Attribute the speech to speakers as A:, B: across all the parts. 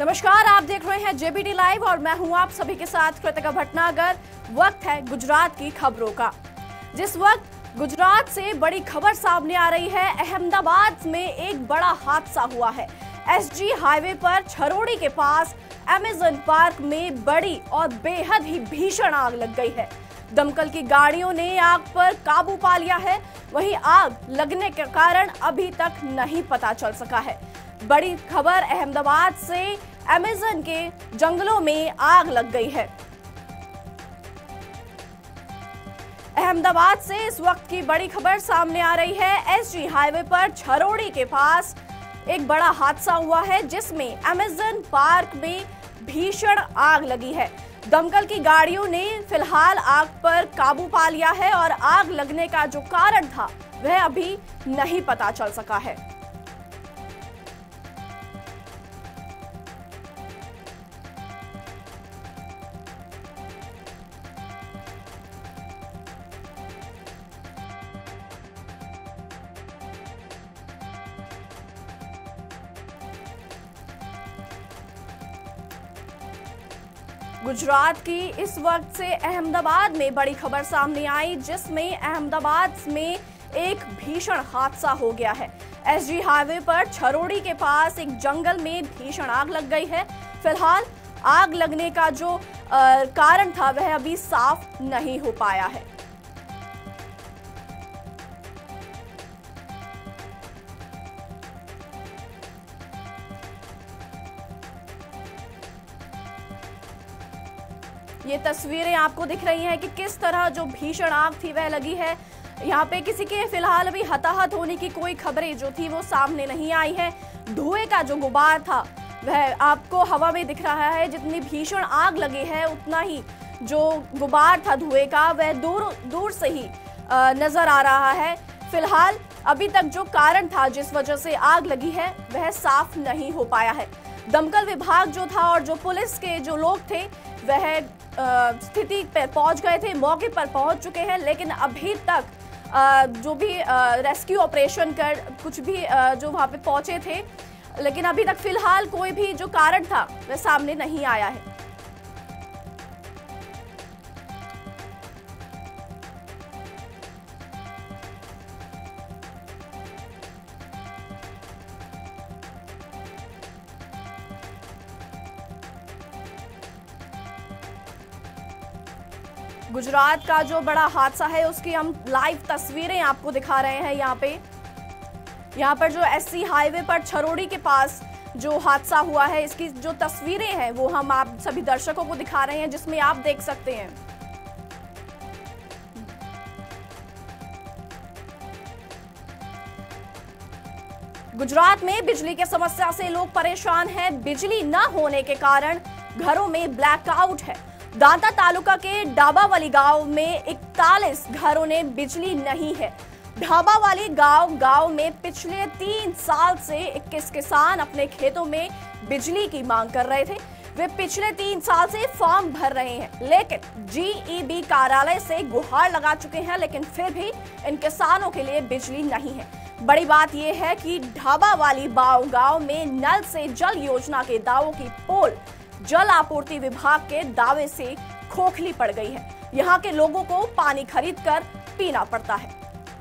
A: नमस्कार, आप देख रहे हैं जेबीटी लाइव और मैं हूं आप सभी के साथ कृतिका भटनागर। वक्त है गुजरात की खबरों का। जिस वक्त गुजरात से बड़ी खबर सामने आ रही है, अहमदाबाद में एक बड़ा हादसा हुआ है। एसजी हाईवे पर छरोड़ी के पास अमेजन पार्क में बड़ी और बेहद ही भीषण आग लग गई है। दमकल की गाड़ियों ने आग पर काबू पा लिया है। वहीं आग लगने के कारण अभी तक नहीं पता चल सका है। बड़ी खबर अहमदाबाद से, अमेजन के जंगलों में आग लग गई है। अहमदाबाद से इस वक्त की बड़ी खबर सामने आ रही है। एसजी हाईवे पर छरोड़ी के पास एक बड़ा हादसा हुआ है, जिसमें अमेजन पार्क में भीषण आग लगी है। दमकल की गाड़ियों ने फिलहाल आग पर काबू पा लिया है और आग लगने का जो कारण था वह अभी नहीं पता चल सका है। गुजरात की इस वक्त से अहमदाबाद में बड़ी खबर सामने आई, जिसमें अहमदाबाद में एक भीषण हादसा हो गया है। एसजी हाईवे पर छरोड़ी के पास एक जंगल में भीषण आग लग गई है। फिलहाल आग लगने का जो कारण था वह अभी साफ नहीं हो पाया है। ये तस्वीरें आपको दिख रही हैं कि किस तरह जो भीषण आग थी वह लगी है। यहाँ पे किसी के फिलहाल अभी हताहत होने की कोई खबरें जो थी वो सामने नहीं आई है। धुएं का जो गुबार था वह आपको हवा में दिख रहा है। जितनी भीषण आग लगी है उतना ही जो गुबार था धुएं का वह दूर दूर से ही नजर आ रहा है। फिलहाल अभी तक जो कारण था जिस वजह से आग लगी है वह साफ नहीं हो पाया है। दमकल विभाग जो था और जो पुलिस के जो लोग थे वह स्थिति पर पहुंच गए थे, मौके पर पहुंच चुके हैं, लेकिन अभी तक जो भी रेस्क्यू ऑपरेशन कर कुछ भी जो वहां पे पहुंचे थे, लेकिन अभी तक फिलहाल कोई भी जो कारण था वह सामने नहीं आया है। गुजरात का जो बड़ा हादसा है उसकी हम लाइव तस्वीरें आपको दिखा रहे हैं। यहाँ पर जो एससी हाईवे पर छरोड़ी के पास जो हादसा हुआ है, इसकी जो तस्वीरें हैं वो हम आप सभी दर्शकों को दिखा रहे हैं, जिसमें आप देख सकते हैं। गुजरात में बिजली की समस्या से लोग परेशान हैं। बिजली न होने के कारण घरों में ब्लैकआउट है। दांता तालुका के डाबावाली गांव में 41 घरों ने बिजली नहीं है। ढाबावाली गांव में पिछले 3 साल से 21 किसान अपने खेतों में बिजली की मांग कर रहे थे। वे पिछले 3 साल से फॉर्म भर रहे हैं, लेकिन जीईबी कार्यालय से गुहार लगा चुके हैं, लेकिन फिर भी इन किसानों के लिए बिजली नहीं है। बड़ी बात यह है कि ढाबावाली गांव में नल से जल योजना के दावों की पोल जल आपूर्ति विभाग के दावे से खोखली पड़ गई है। यहाँ के लोगों को पानी खरीदकर पीना पड़ता है।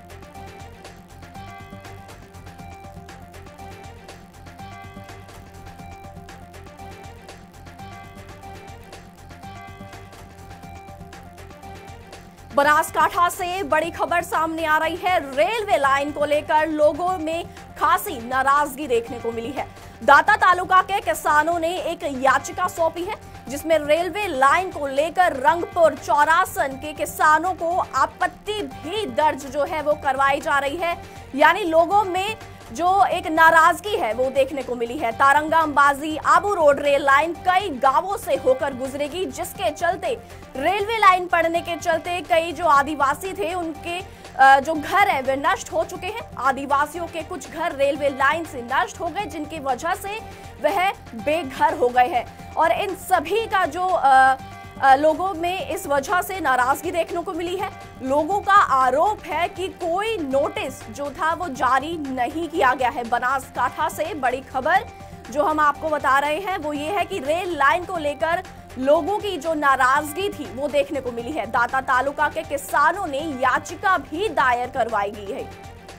A: बनासकांठा से बड़ी खबर सामने आ रही है। रेलवे लाइन को लेकर लोगों में खासी नाराजगी देखने को मिली है। दांता तालुका के किसानों ने एक याचिका सौंपी है, जिसमें रेलवे लाइन को लेकर रंगपुर चौरासन के किसानों को आपत्ति भी दर्ज जो है वो करवाई जा रही है। यानी लोगों में जो एक नाराजगी है वो देखने को मिली है। Taranga Ambaji Abu road rail line कई गांवों से होकर गुजरेगी, जिसके चलते रेलवे लाइन पड़ने के चलते कई जो आदिवासी थे उनके जो घर है वे नष्ट हो चुके हैं। आदिवासियों के कुछ घर रेलवे लाइन से नष्ट हो गए, जिनकी वजह से वह बेघर हो गए हैं। और इन सभी का जो लोगों में इस वजह से नाराजगी देखने को मिली है। लोगों का आरोप है कि कोई नोटिस जो था वो जारी नहीं किया गया है। बनासकांठा से बड़ी खबर जो हम आपको बता रहे हैं वो ये है कि रेल लाइन को लेकर लोगों की जो नाराजगी थी वो देखने को मिली है। दाता तालुका के किसानों ने याचिका भी दायर करवाई गई है।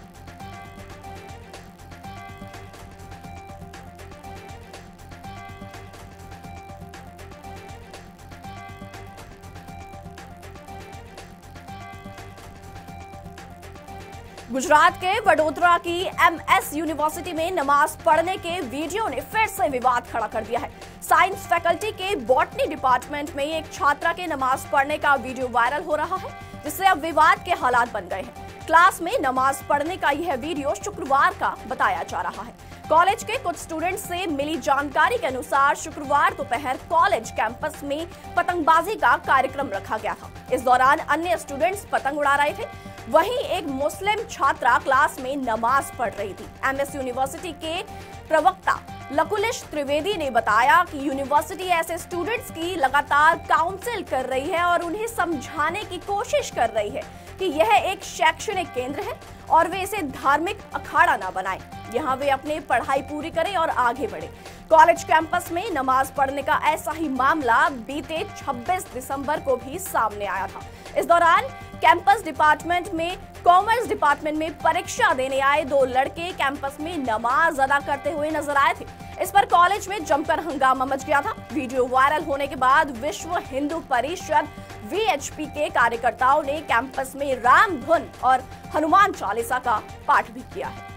A: गुजरात के वडोदरा की एमएस यूनिवर्सिटी में नमाज पढ़ने के वीडियो ने फिर से विवाद खड़ा कर दिया है। साइंस फैकल्टी के बॉटनी डिपार्टमेंट में एक छात्रा के नमाज पढ़ने का वीडियो वायरल हो रहा है, जिससे अब विवाद के हालात बन गए हैं। क्लास में नमाज पढ़ने का यह वीडियो शुक्रवार का बताया जा रहा है। कॉलेज के कुछ स्टूडेंट्स से मिली जानकारी के अनुसार शुक्रवार दोपहर कॉलेज कैंपस में पतंगबाजी का कार्यक्रम रखा गया था। इस दौरान अन्य स्टूडेंट्स पतंग उड़ा रहे थे, वहीं एक मुस्लिम छात्रा क्लास में नमाज पढ़ रही थी। एमएस यूनिवर्सिटी के प्रवक्ता लकुलिश त्रिवेदी ने बताया कि यूनिवर्सिटी ऐसे स्टूडेंट्स की लगातार काउंसिल कर रही है और उन्हें समझाने की कोशिश कर रही है कि यह एक शैक्षणिक केंद्र है और वे इसे धार्मिक अखाड़ा ना बनाएं। यहाँ वे अपनी पढ़ाई पूरी करें और आगे बढ़े। कॉलेज कैंपस में नमाज पढ़ने का ऐसा ही मामला बीते 26 दिसंबर को भी सामने आया था। इस दौरान कैंपस डिपार्टमेंट में कॉमर्स डिपार्टमेंट में परीक्षा देने आए 2 लड़के कैंपस में नमाज अदा करते हुए नजर आए थे। इस पर कॉलेज में जमकर हंगामा मच गया था। वीडियो वायरल होने के बाद विश्व हिंदू परिषद वीएचपी के कार्यकर्ताओं ने कैंपस में राम धुन और हनुमान चालीसा का पाठ भी किया है।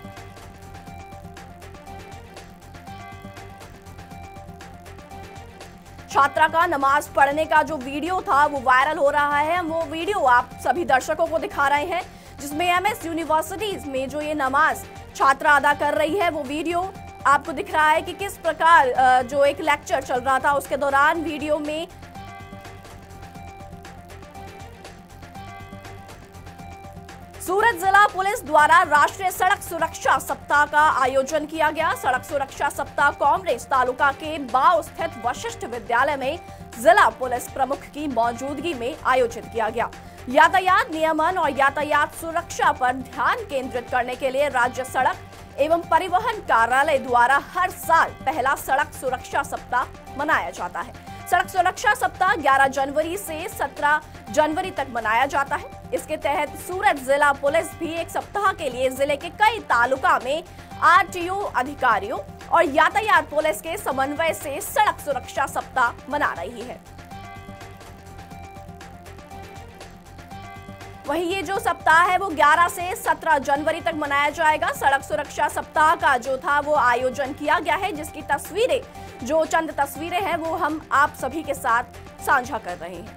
A: छात्रा का नमाज पढ़ने का जो वीडियो था वो वायरल हो रहा है। वो वीडियो आप सभी दर्शकों को दिखा रहे हैं, जिसमें एमएस यूनिवर्सिटीज में जो ये नमाज छात्रा अदा कर रही है वो वीडियो आपको दिख रहा है कि किस प्रकार जो एक लेक्चर चल रहा था उसके दौरान वीडियो में सूरत जिला पुलिस द्वारा राष्ट्रीय सड़क सुरक्षा सप्ताह का आयोजन किया गया। सड़क सुरक्षा सप्ताह कांग्रेस तालुका के बाव स्थित वशिष्ठ विद्यालय में जिला पुलिस प्रमुख की मौजूदगी में आयोजित किया गया। यातायात नियमन और यातायात सुरक्षा पर ध्यान केंद्रित करने के लिए राज्य सड़क एवं परिवहन कार्यालय द्वारा हर साल पहला सड़क सुरक्षा सप्ताह मनाया जाता है। सड़क सुरक्षा सप्ताह 11 जनवरी से 17 जनवरी तक मनाया जाता है। इसके तहत सूरत जिला पुलिस भी एक सप्ताह के लिए जिले के कई तालुका में आरटीओ अधिकारियों और यातायात पुलिस के समन्वय से सड़क सुरक्षा सप्ताह मना रही है। वहीं ये जो सप्ताह है वो 11 से 17 जनवरी तक मनाया जाएगा। सड़क सुरक्षा सप्ताह का जो था वो आयोजन किया गया है, जिसकी तस्वीरें जो चंद तस्वीरें हैं वो हम आप सभी के साथ साझा कर रहे हैं।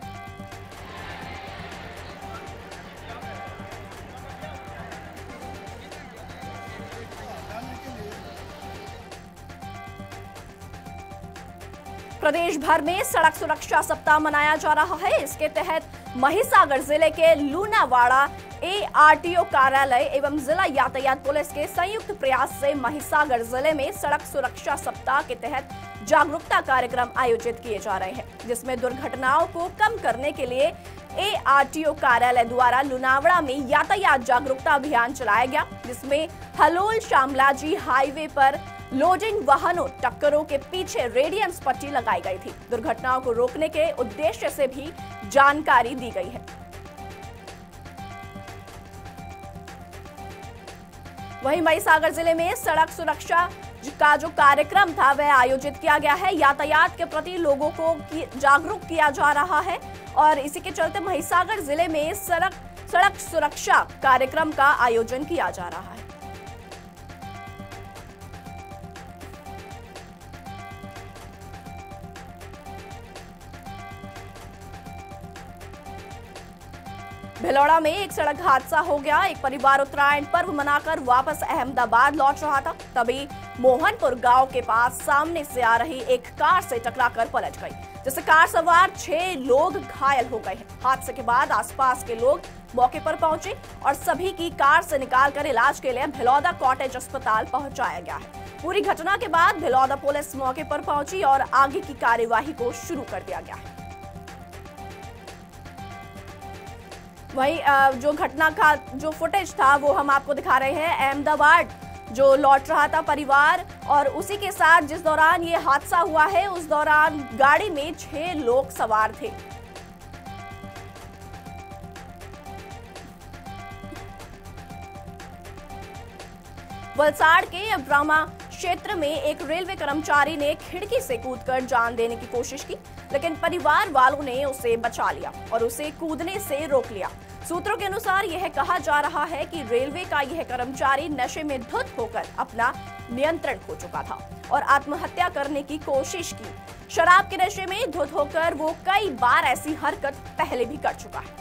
A: प्रदेश भर में सड़क सुरक्षा सप्ताह मनाया जा रहा है। इसके तहत महिसागर जिले के लूनावाड़ा एआरटीओ कार्यालय एवं जिला यातायात पुलिस के संयुक्त प्रयास से महिसागर जिले में सड़क सुरक्षा सप्ताह के तहत जागरूकता कार्यक्रम आयोजित किए जा रहे हैं, जिसमें दुर्घटनाओं को कम करने के लिए एआरटीओ कार्यालय द्वारा लुनावड़ा में यातायात जागरूकता अभियान चलाया गया, जिसमें हलोल शामलाजी हाईवे पर लोडिंग वाहनों टक्करों के पीछे रेडियंस पट्टी लगाई गई थी। दुर्घटनाओं को रोकने के उद्देश्य से भी जानकारी दी गई है। वहीं महिसागर जिले में सड़क सुरक्षा का जो कार्यक्रम था वह आयोजित किया गया है। यातायात के प्रति लोगों को जागरूक किया जा रहा है और इसी के चलते महिसागर जिले में सड़क सुरक्षा कार्यक्रम का आयोजन किया जा रहा है। भिलौड़ा में एक सड़क हादसा हो गया। एक परिवार उत्तरायण पर्व मनाकर वापस अहमदाबाद लौट रहा था, तभी मोहनपुर गांव के पास सामने से आ रही एक कार से टकराकर पलट गई, जिससे कार सवार 6 लोग घायल हो गए हैं। हादसे के बाद आसपास के लोग मौके पर पहुंचे और सभी की कार से निकालकर इलाज के लिए भिलौदा कॉटेज अस्पताल पहुंचाया गया है। पूरी घटना के बाद भिलौदा पुलिस मौके पर पहुंची और आगे की कार्यवाही को शुरू कर दिया गया है। वहीं जो घटना का जो फुटेज था वो हम आपको दिखा रहे हैं। अहमदाबाद जो लौट रहा था परिवार, और उसी के साथ जिस दौरान ये हादसा हुआ है उस दौरान गाड़ी में 6 लोग सवार थे। वलसाड़ के ब्राह्मा क्षेत्र में एक रेलवे कर्मचारी ने खिड़की से कूदकर जान देने की कोशिश की, लेकिन परिवार वालों ने उसे बचा लिया और उसे कूदने से रोक लिया। सूत्रों के अनुसार यह कहा जा रहा है कि रेलवे का यह कर्मचारी नशे में धुत होकर अपना नियंत्रण खो चुका था और आत्महत्या करने की कोशिश की। शराब के नशे में धुत होकर वो कई बार ऐसी हरकत पहले भी कर चुका है।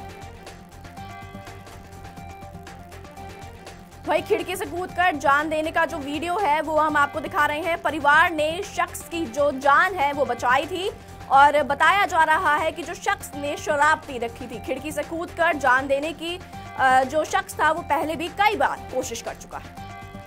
A: वही खिड़की से कूदकर जान देने का जो वीडियो है वो हम आपको दिखा रहे हैं। परिवार ने शख्स की जो जान है वो बचाई थी और बताया जा रहा है कि जो शख्स ने शराब पी रखी थी, खिड़की से कूदकर जान देने की जो शख्स था वो पहले भी कई बार कोशिश कर चुका है।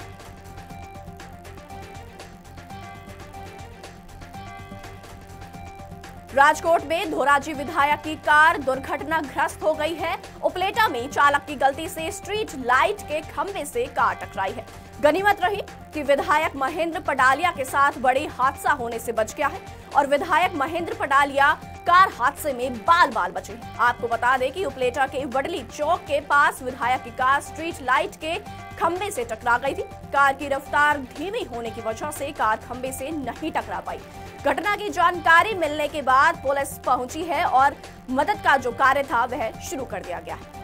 A: राजकोट में धोराजी विधायक की कार दुर्घटनाग्रस्त हो गई है। उपलेटा में चालक की गलती से स्ट्रीट लाइट के खंभे से कार टकराई है। गनीमत रही कि विधायक महेंद्र पडालिया के साथ बड़े हादसा होने से बच गया है और विधायक महेंद्र पडालिया कार हादसे में बाल बाल बचे हैं। आपको बता दें कि उपलेटा के वडली चौक के पास विधायक की कार स्ट्रीट लाइट के खंभे से टकरा गई थी। कार की रफ्तार धीमी होने की वजह से कार खंभे से नहीं टकरा पाई। घटना की जानकारी मिलने के बाद पुलिस पहुंची है और मदद का जो कार्य था वह शुरू कर दिया गया है।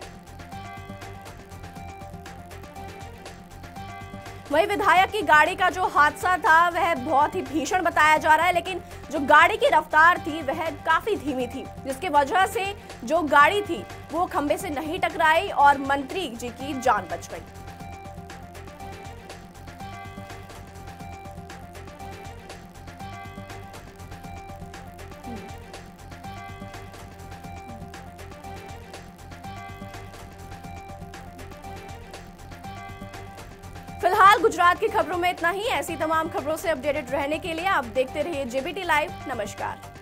A: वही विधायक की गाड़ी का जो हादसा था वह बहुत ही भीषण बताया जा रहा है, लेकिन जो गाड़ी की रफ्तार थी वह काफी धीमी थी, जिसकी वजह से जो गाड़ी थी वो खंभे से नहीं टकराई और मंत्री जी की जान बच गई। फिलहाल गुजरात की खबरों में इतना ही। ऐसी तमाम खबरों से अपडेटेड रहने के लिए आप देखते रहिए जेबीटी लाइव। नमस्कार।